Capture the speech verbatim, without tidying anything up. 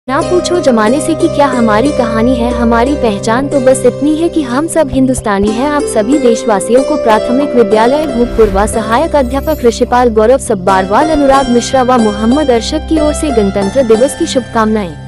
ना पूछो जमाने से कि क्या हमारी कहानी है, हमारी पहचान तो बस इतनी है कि हम सब हिंदुस्तानी हैं। आप सभी देशवासियों को प्राथमिक विद्यालय भूतपूर्व सहायक अध्यापक ऋषिपाल गौरव सब्बारवाल, अनुराग मिश्रा व मोहम्मद अरशद की ओर से गणतंत्र दिवस की शुभकामनाएं।